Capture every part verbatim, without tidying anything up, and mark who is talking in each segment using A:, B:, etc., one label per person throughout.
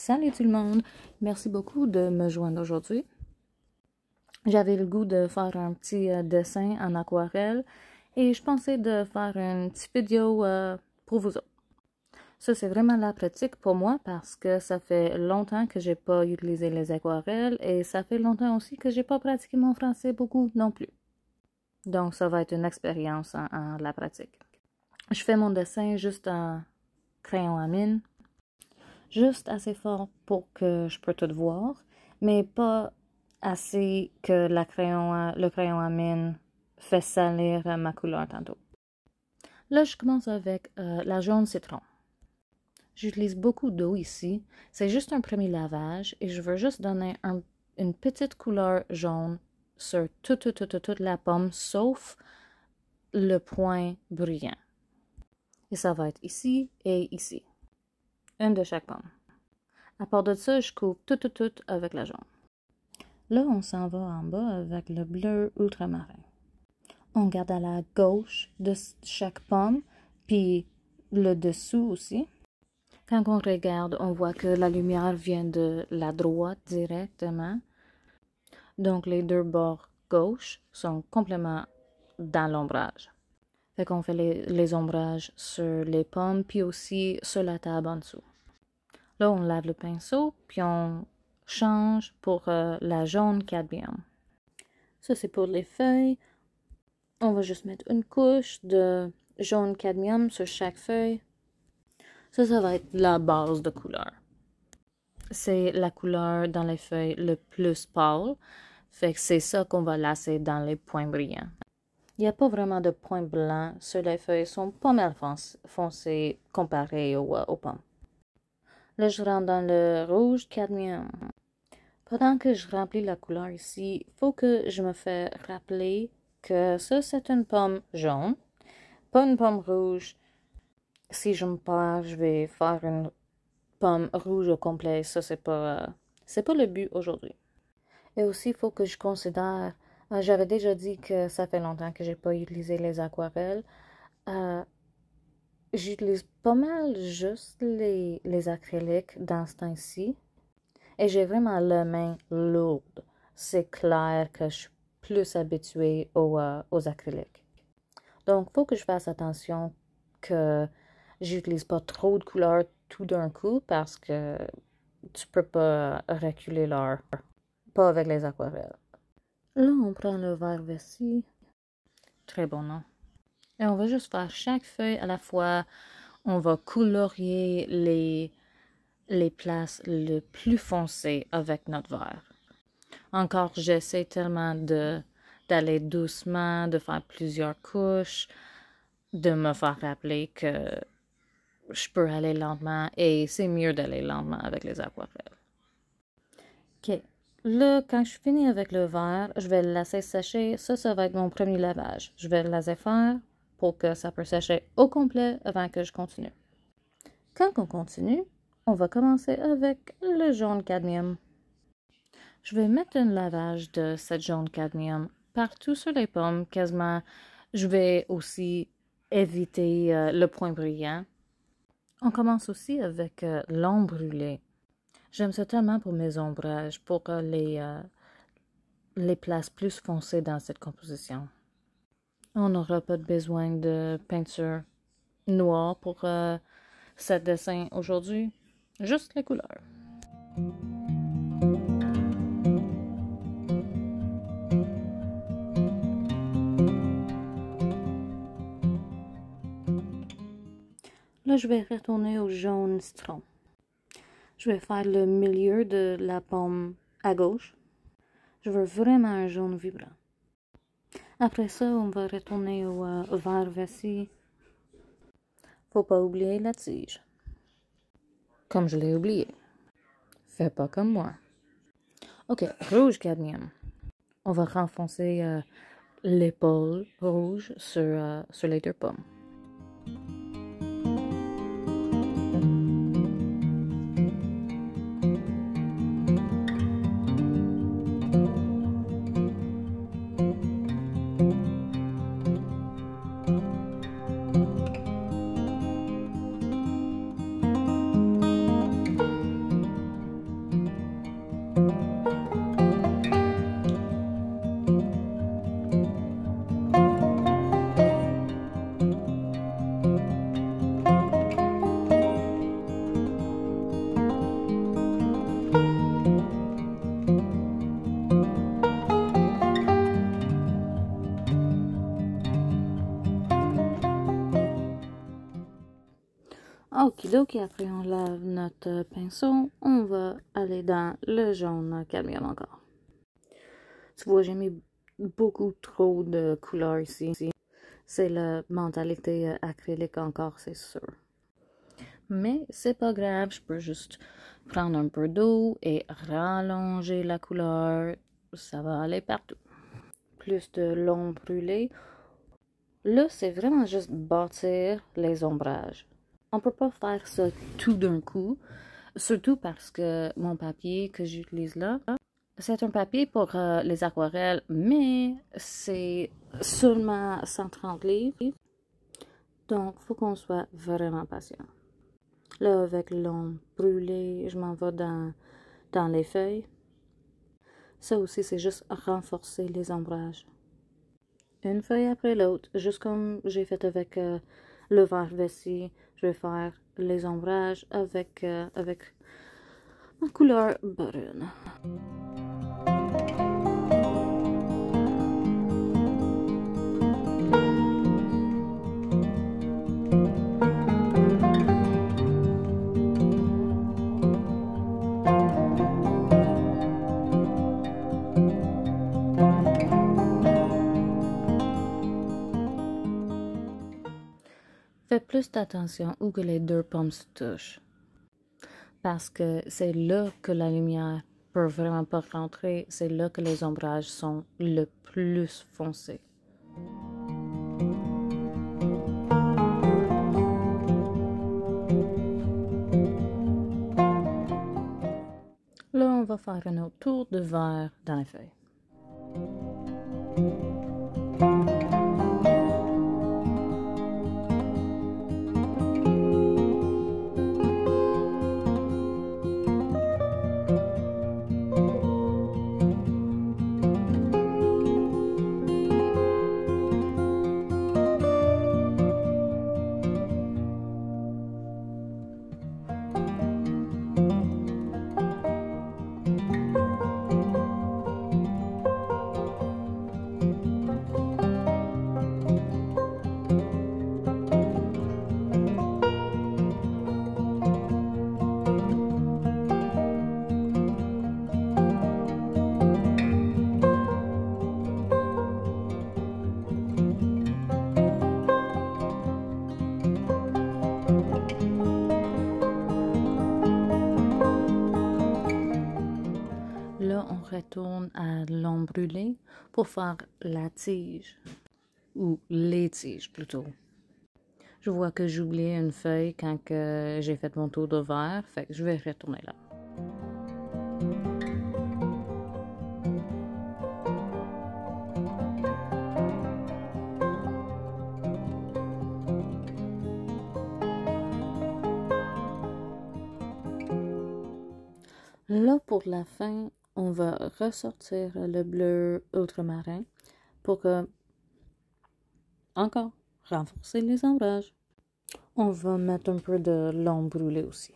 A: Salut tout le monde! Merci beaucoup de me joindre aujourd'hui. J'avais le goût de faire un petit euh, dessin en aquarelle et je pensais de faire une petite vidéo euh, pour vous autres. Ça, c'est vraiment la pratique pour moi parce que ça fait longtemps que j'ai pas utilisé les aquarelles et ça fait longtemps aussi que j'ai pas pratiqué mon français beaucoup non plus. Donc, ça va être une expérience en, en la pratique. Je fais mon dessin juste en crayon à mine. Juste assez fort pour que je peux tout voir, mais pas assez que la crayon à, le crayon à mine fait salir ma couleur tantôt. Là, je commence avec euh, la jaune citron. J'utilise beaucoup d'eau ici. C'est juste un premier lavage et je veux juste donner un, une petite couleur jaune sur toute, toute, toute, toute la pomme, sauf le point brillant. Et ça va être ici et ici. Une de chaque pomme. À part de ça, je coupe tout, tout, tout avec la jaune. Là, on s'en va en bas avec le bleu ultramarin. On garde à la gauche de chaque pomme, puis le dessous aussi. Quand on regarde, on voit que la lumière vient de la droite directement. Donc, les deux bords gauche sont complètement dans l'ombrage. Fait qu'on fait les, les ombrages sur les pommes, puis aussi sur la table en dessous. Là, on lave le pinceau, puis on change pour euh, la jaune cadmium. Ça, c'est pour les feuilles. On va juste mettre une couche de jaune cadmium sur chaque feuille. Ça, ça va être la base de couleur. C'est la couleur dans les feuilles le plus pâle. Fait que c'est ça qu'on va laisser dans les points brillants. Il n'y a pas vraiment de points blancs sur les feuilles. Ils sont pas mal foncés comparés aux, aux pommes. Là, je rentre dans le rouge cadmium. Pendant que je remplis la couleur ici, il faut que je me fasse rappeler que ça, c'est une pomme jaune, pas une pomme rouge. Si je me perds, je vais faire une pomme rouge au complet. Ça, c'est pas, euh, c'est pas le but aujourd'hui. Et aussi, il faut que je considère, euh, j'avais déjà dit que ça fait longtemps que j'ai pas utilisé les aquarelles. Euh, J'utilise pas mal juste les, les acryliques dans ce temps-ci. Et j'ai vraiment la main lourde. C'est clair que je suis plus habituée aux, euh, aux acryliques. Donc, il faut que je fasse attention que j'utilise pas trop de couleurs tout d'un coup parce que tu peux pas reculer l'heure. Pas avec les aquarelles. Là, on prend le vert vessie. Très bon nom. Et on va juste faire chaque feuille à la fois. On va colorier les, les places les plus foncées avec notre vert. Encore, j'essaie tellement de, d'aller doucement, de faire plusieurs couches, de me faire rappeler que je peux aller lentement et c'est mieux d'aller lentement avec les aquarelles. OK. Là, quand je finis avec le vert, je vais le laisser sécher. Ça, ça va être mon premier lavage. Je vais le laisser faire pour que ça peut sécher au complet avant que je continue. Quand on continue, on va commencer avec le jaune cadmium. Je vais mettre un lavage de cette jaune cadmium partout sur les pommes, quasiment. Je vais aussi éviter euh, le point brillant. On commence aussi avec euh, l'ombre brûlée. J'aime ça tellement pour mes ombrages, pour euh, les, euh, les places plus foncées dans cette composition. On n'aura pas besoin de peinture noire pour euh, ce dessin aujourd'hui, juste les couleurs. Là, je vais retourner au jaune citron. Je vais faire le milieu de la pomme à gauche. Je veux vraiment un jaune vibrant. Après ça, on va retourner au euh, vert vessie. Faut pas oublier la tige. Comme je l'ai oublié. Fais pas comme moi. OK, rouge cadmium. On va renfoncer euh, l'épaule rouge sur, euh, sur les deux pommes. Okidoki, après on lave notre pinceau, on va aller dans le jaune cadmium encore. Tu vois, j'ai mis beaucoup trop de couleurs ici. C'est la mentalité acrylique encore, c'est sûr. Mais c'est pas grave, je peux juste prendre un peu d'eau et rallonger la couleur. Ça va aller partout. Plus de l'ombre brûlée. Là, c'est vraiment juste bâtir les ombrages. On peut pas faire ça tout d'un coup, surtout parce que mon papier que j'utilise là, c'est un papier pour euh, les aquarelles, mais c'est seulement cent trente livres, donc il faut qu'on soit vraiment patient. Là, avec l'ombre brûlée, je m'en vais dans, dans les feuilles. Ça aussi, c'est juste renforcer les ombrages. Une feuille après l'autre, juste comme j'ai fait avec euh, le vert vessie, je vais faire les ombrages avec, euh, avec ma couleur brune. Fais plus d'attention où que les deux pommes se touchent. Parce que c'est là que la lumière peut vraiment pas rentrer. C'est là que les ombrages sont le plus foncés. Là, on va faire un autre tour de vert dans les feuilles. Là, on retourne à l'ombre brûlée pour faire la tige, ou les tiges plutôt. Je vois que j'ai oublié une feuille quand j'ai fait mon tour de vert, fait que je vais retourner là. Là, pour la fin, on va ressortir le bleu ultramarin pour que, encore, renforcer les ombrages. On va mettre un peu de l'ombre brûlée aussi.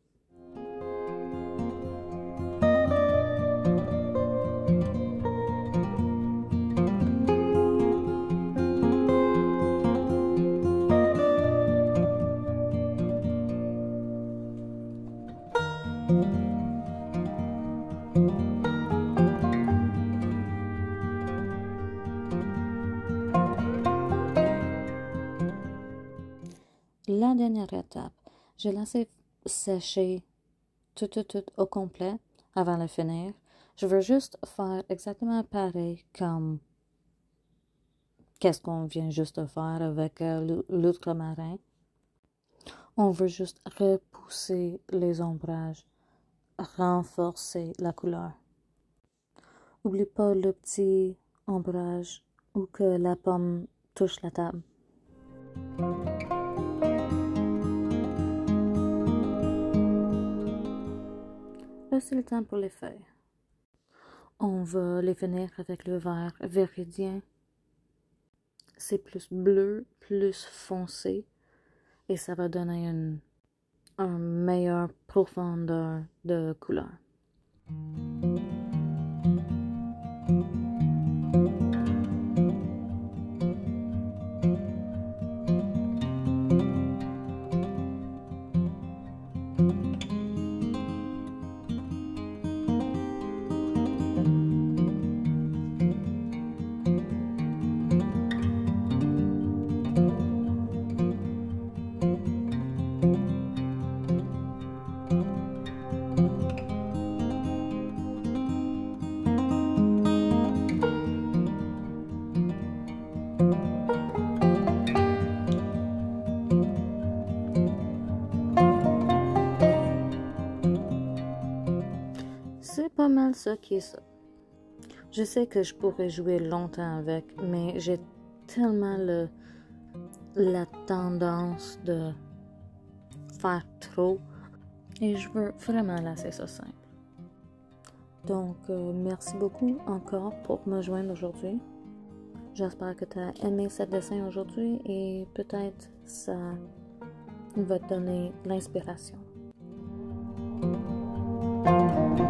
A: La dernière étape, j'ai laissé sécher tout, tout, tout au complet avant de finir. Je veux juste faire exactement pareil comme qu'est-ce qu'on vient juste de faire avec euh, l'ultramarin. On veut juste repousser les ombrages, renforcer la couleur. N'oublie pas le petit ombrage où que la pomme touche la table. Là, c'est le temps pour les feuilles. On va les finir avec le vert véridien. C'est plus bleu, plus foncé. Et ça va donner une, une meilleure profondeur de couleur. mal ça qui est ça. Je sais que je pourrais jouer longtemps avec, mais j'ai tellement le, la tendance de faire trop et je veux vraiment laisser ça simple. Donc, euh, merci beaucoup encore pour me joindre aujourd'hui. J'espère que tu as aimé ce dessin aujourd'hui et peut-être ça va te donner l'inspiration.